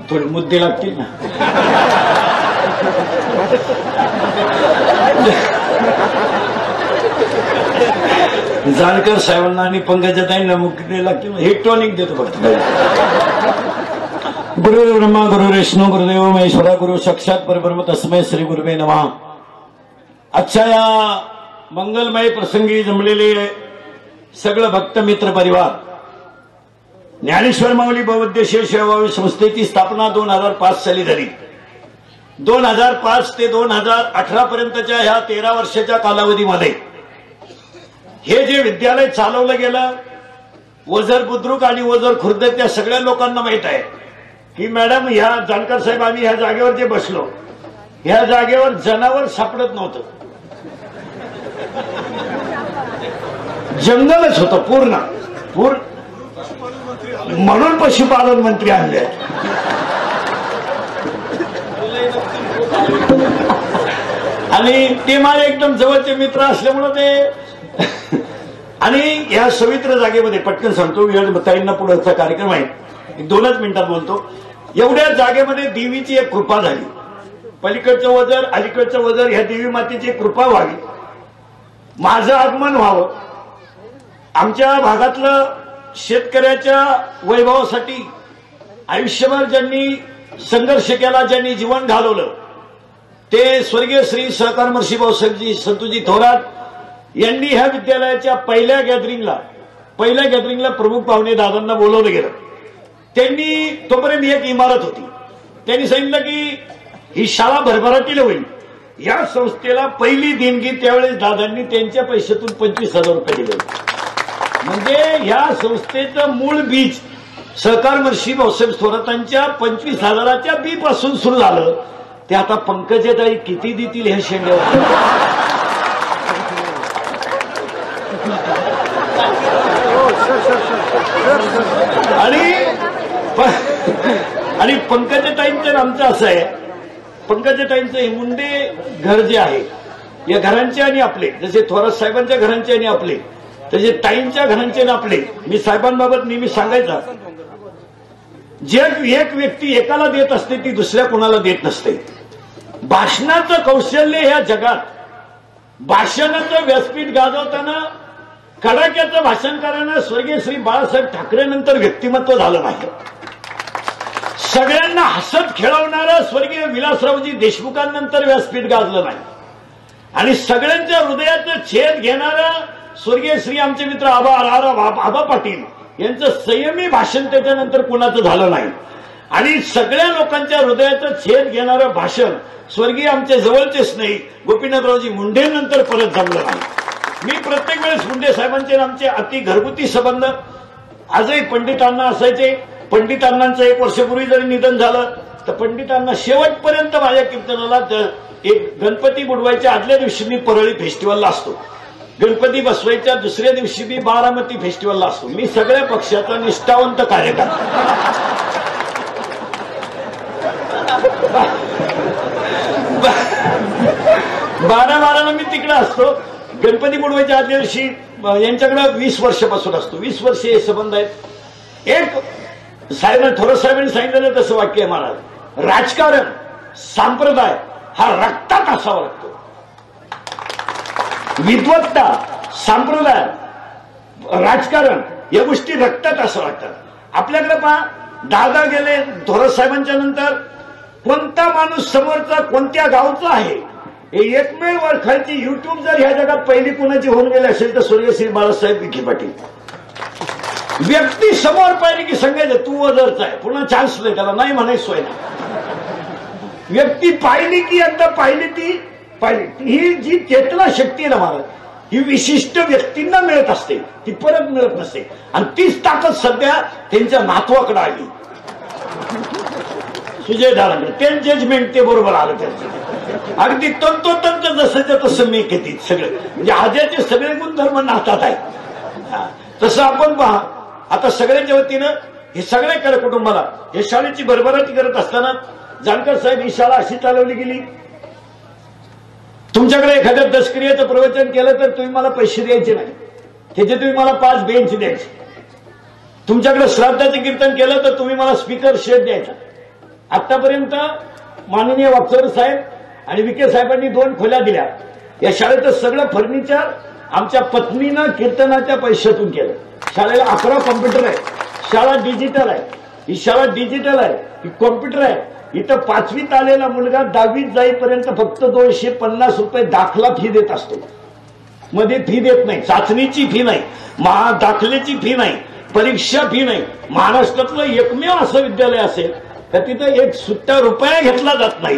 थोडे मुद्दे लागतील ना. जानकर साहेबांना आणि पंकजाताईंना मुद्दे लागतील. हे टॉनिक देतो फक्त. गुरु ब्रह्मा गुरु विष्णू गुरुदेव महेश्वरा गुरु साक्षात परब्रह्म तस्मै श्री गुरुवे नमः. आजच्या या मंगलमय प्रसंगी जमलेले सगळं भक्त मित्र परिवार, ज्ञानेश्वर माऊली बहुउद्देशीय सेवाभावी संस्थेची स्थापना 2005 साली झाली. 2005 ते 2018 पर्यंतच्या ह्या 13 वर्षाच्या कालावधीमध्ये हे जे विद्यालय चालवलं गेलं, वजर बुद्रुक आणि वजर खुर्द त्या सगळ्या लोकांना माहित आहे की मॅडम ह्या जानकर साहेब आम्ही ह्या जागेवर जे बसलो, ह्या जागेवर जनावर सापडत नव्हतं, जंगलच होतं पूर्ण म्हणून पशुपालन मंत्री आणले. आणि ते माझे एकदम जवळचे मित्र असल्यामुळे ते आणि या सवित्र जागेमध्ये पटकन सांगतो, ताईंना पुढचा कार्यक्रम आहे, 2च मिनिटात बोलतो. एवढ्या जागेमध्ये देवीची एक कृपा झाली. पलीकडचं वजर अलीकडचं वजर ह्या देवी मातेची कृपा व्हावी, माझं आगमन व्हावं. आमच्या भागातलं शेतकऱ्याच्या वैभवासाठी आयुष्यभर ज्यांनी संघर्ष केला, ज्यांनी जीवन घालवलं, ते स्वर्गीय श्री सहकार महर्षी भाऊसाहेबजी संतोजी थोरात यांनी ह्या विद्यालयाच्या पहिल्या गॅदरिंगला प्रमुख पाहुणे दादांना बोलवलं गेलं. त्यांनी तोपर्यंत एक इमारत होती, त्यांनी सांगितलं की ही शाळा भरभराटीला होईल. या संस्थेला पहिली देणगी त्यावेळेस दादांनी त्यांच्या पैशातून 25,000 रुपये दिले. म्हणजे या संस्थेचं मूळ बीज सहकार महर्षी भाऊसाहेब थोरातांच्या 25,000च्या बी पासून सुरू झालं. ते आता पंकजाताई किती देतील हे शेंड्यावर. आणि पंकजाताईंचं आमचं असं आहे, पंकजाताईंचं हे मुंडे घर जे आहे या घरांचे आणि आपले, जसे थोरात साहेबांच्या घरांचे आणि आपले, तसे ताईंच्या घरांचे आणि आपले. मी साहेबांबाबत नेहमी सांगायचा, जे एक व्यक्ती एकाला देत असते ती दुसऱ्या कोणाला देत नसते. भाषणाचं कौशल्य ह्या जगात, भाषणाचं व्यासपीठ गाजवताना कडाक्याचं भाषण करणाऱ्या स्वर्गीय श्री बाळासाहेब ठाकरे नंतर व्यक्तिमत्व झालं नाही. सगळ्यांना हसत खेळवणारं स्वर्गीय विलासरावजी देशमुखांनंतर व्यासपीठ गाजलं नाही. आणि सगळ्यांच्या हृदयाचं छेद घेणारं स्वर्गीय श्री आमचे मित्र आबा पाटील यांचं संयमी भाषण त्याच्यानंतर कुणाचं झालं नाही. आणि सगळ्या लोकांच्या हृदयाचं छेद घेणारं भाषण स्वर्गीय आमचे जवळचे स्नेही गोपीनाथरावजी मुंडेंनंतर परत जमलं नाही. मी प्रत्येक वेळेस मुंडे साहेबांचे आमचे अति घरगुती संबंध आजही पंडितांना असायचे. पंडितांनांचं 1 वर्षापूर्वी जरी निधन झालं तर पंडितांना शेवटपर्यंत माझ्या कीर्तनाला एक गणपती बुडवायच्या आदल्या दिवशी मी परळी फेस्टिवलला असतो, गणपती बसवायच्या दुसऱ्या दिवशी मी बारामती फेस्टिवलला असतो. मी सगळ्या पक्षाचा निष्ठावंत कार्यकर्ता. बारा मी तिकडे असतो. गणपती बुडवायच्या आदल्या दिवशी यांच्याकडे 20 वर्षापासून असतो. 20 वर्ष हे संबंध आहेत. एक थोरात साहेबांनी सांगितलेलं तसं वाक्य आहे महाराज, राजकारण संप्रदाय हा रक्तात असावा लागतो. विद्वत्ता, संप्रदाय, राजकारण या गोष्टी रक्तात असं वाटतात. आपल्याकडे पहा, दादा गेले थोरात साहेबांच्या नंतर कोणता माणूस समोरचा कोणत्या गावचा आहे हे एकमेव ओळखायची युट्यूब जर ह्या जगात पहिली कुणाची होऊन गेली असेल तर स्वर्गीय श्री बाळासाहेब विखे पाटील. व्यक्ती समोर पाहिली की सांगायचं तू वजरचा आहे, पुन्हा चान्स नाही त्याला, नाही म्हणायचं सोय नाही. व्यक्ती पाहिली की एकदा पाहिली ती ही जी चेतना शक्ती आहे ना महाराज, ही विशिष्ट व्यक्तींना मिळत असते, ती परत मिळत नसते. आणि तीच ताकद सध्या त्यांच्या नातवाकडे आली, सुजय दादांकडे. ते जजमेंट ते बरोबर आलं त्यांचं. अगदी तंतोतंत जसंच्या तसं मी घेतील सगळे, म्हणजे आज्याचे सगळे गुणधर्म नातात आहेत. तसं आपण पहा, आता सगळ्यांच्या वतीनं हे सगळे कर कुटुंबाला हे शाळेची भरभराटी करत असताना जानकर साहेब ही शाळा अशी चालवली गेली. तुमच्याकडे एखाद्या दशक्रियेचं प्रवचन केलं तर तुम्ही मला पैसे द्यायचे नाही, त्याचे तुम्ही मला 5 बेंच द्यायचे. तुमच्याकडे श्राद्धाचं कीर्तन केलं तर तुम्ही मला स्पीकर शेट द्यायचा. आतापर्यंत माननीय वागचौरे साहेब आणि विखे साहेबांनी 2 खोल्या दिल्या. या शाळेचं सगळं फर्निचर आमच्या पत्नीनं कीर्तनाच्या पैशातून केलं. शाळेला 11 कॉम्प्युटर आहे. शाळा डिजिटल आहे. ही शाळा डिजिटल आहे. ही कॉम्प्युटर आहे. इथं 5वीत आलेला मुलगा 10वीत जाईपर्यंत फक्त 250 रुपये दाखला फी देत असतो. मध्ये फी देत नाही. चाचणीची फी नाही, दाखल्याची फी नाही, परीक्षा फी नाही. महाराष्ट्रातलं एकमेव असं विद्यालय असेल तर तिथं 1 सुट्टा रुपया घेतला जात नाही.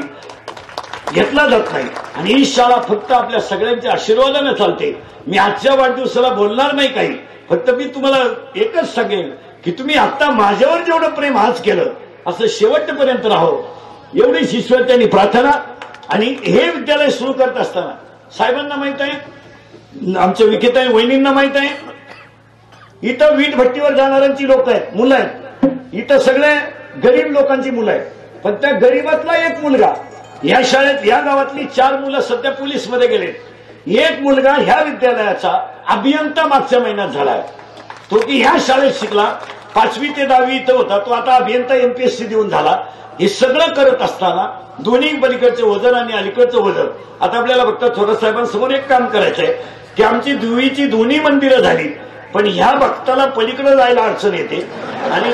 आणि ही शाळा फक्त आपल्या सगळ्यांच्या आशीर्वादाने चालते. मी आजच्या वाढदिवसाला बोलणार नाही काही, फक्त मी तुम्हाला एकच सांगेन की तुम्ही आता माझ्यावर जेवढं प्रेम आज केलं असं शेवटपर्यंत राहो, एवढीच ईश्वरत्यांनी प्रार्थना. आणि हे विद्यालय सुरू करत असताना साहेबांना माहित आहे, आमच्या विखेताई वहिनींना माहित आहे, इथं वीट भट्टीवर जाणाऱ्यांची लोक आहेत, मुलं आहेत. इथं सगळे गरीब लोकांची मुलं आहेत. पण त्या गरीबातला एक मुलगा या शाळेत, या गावातली 4 मुलं सध्या पोलीसमध्ये गेले. एक मुलगा ह्या विद्यालयाचा अभियंता मागच्या महिन्यात झालाय. तो की ह्या शाळेत शिकला, 5वी ते 10वी इथं होता, तो आता अभियंता MPSC देऊन झाला. हे सगळं करत असताना दोन्ही पलीकडचे वजन आणि अलीकडचं वजन. आता आपल्याला फक्त थोरात साहेबांसमोर एक काम करायचंय की आमची देवीची दोन्ही मंदिरं झाली, पण ह्या भक्ताला पलीकडे जायला अडचण येते आणि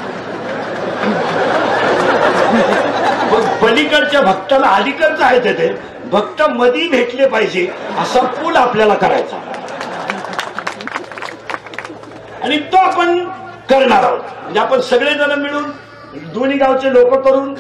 पलीकडच्या भक्ताला अलीकडचं आहे ते भक्त मधी भेटले पाहिजे असा पूल आपल्याला करायचा आणि तो आपण करणार आहोत. म्हणजे आपण सगळेजण मिळून दोन्ही गावचे लोक करून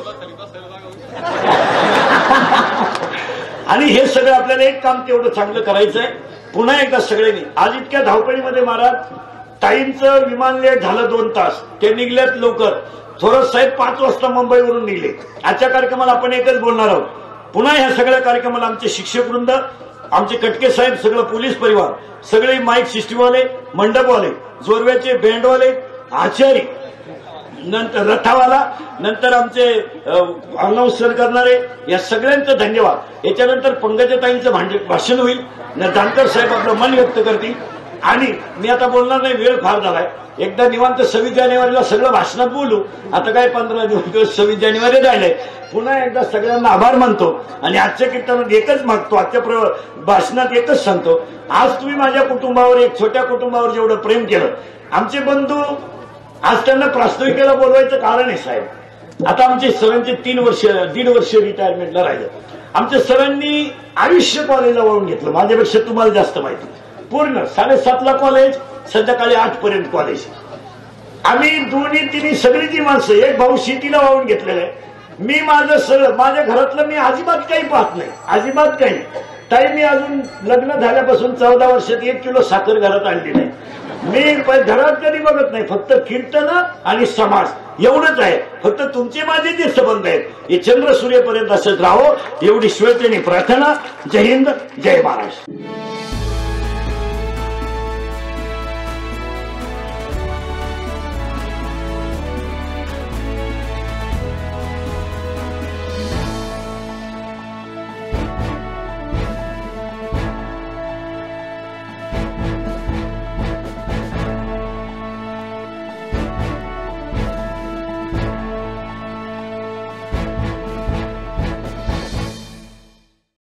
आणि हे सगळं आपल्याला एक काम तेवढं चांगलं करायचंय. पुन्हा एकदा सगळ्यांनी आज इतक्या धावपळीमध्ये महाराज ताईंचं विमान लेट झालं 2 तास, ते निघल्यात लवकर. थोरात साहेब 5 वाजता मुंबईवरून निघले. आजच्या कार्यक्रमाला आपण एकच बोलणार आहोत. पुन्हा ह्या सगळ्या कार्यक्रमाला आमचे शिक्षक वृंद, आमचे कटके साहेब, सगळं पोलीस परिवार, सगळे माईक सिस्टीमवाले, मंडपवाले, जोरव्याचे बँडवाले, आचारी, नंतर रथावाला, नंतर आमचे अनाउन्सर करणारे, या सगळ्यांचं धन्यवाद. याच्यानंतर पंकजाताईंचं भाषण होईल. जानकर साहेब आपलं मन व्यक्त करतील. आणि मी आता बोलणार नाही, वेळ फार झालाय. एकदा निवांत 26 जानेवारीला सगळं भाषणात बोलू. आता काय 15 दिवस 26 जानेवारी राहिलंय. पुन्हा एकदा सगळ्यांना आभार मानतो आणि आजच्या कीर्तनात एकच मागतो, आजच्या भाषणात एकच सांगतो, आज तुम्ही माझ्या कुटुंबावर, एक छोट्या कुटुंबावर जेवढं प्रेम केलं, आमचे बंधू आज त्यांना प्रास्ताविकेला बोलवायचं कारण आहे साहेब. आता आमचे सरांचे 1.5 वर्ष रिटायरमेंटला राहिलं. आमच्या सरांनी आयुष्य कॉलेजला वळून घेतलं. माझ्यापेक्षा तुम्हाला जास्त माहिती. पूर्ण 7:30ला कॉलेज, संध्याकाळी 8 पर्यंत कॉलेज. आम्ही दोन्ही तिन्ही सगळी जी माणसं, एक भाऊ शेतीला वाहून घेतलेलं आहे. मी माझं सगळं, माझ्या घरातलं मी अजिबात काही पाहत नाही, अजिबात काही. ताई मी अजून लग्न झाल्यापासून 14 वर्षात 1 किलो साखर घरात आणली नाही. मी घरात कधी बघत नाही. फक्त कीर्तन आणि समाज एवढंच आहे. फक्त तुमचे माझे जे संबंध आहेत हे चंद्र सूर्यपर्यंत असत राहो, एवढी श्वेतेने प्रार्थना. जय हिंद, जय महाराष्ट्र.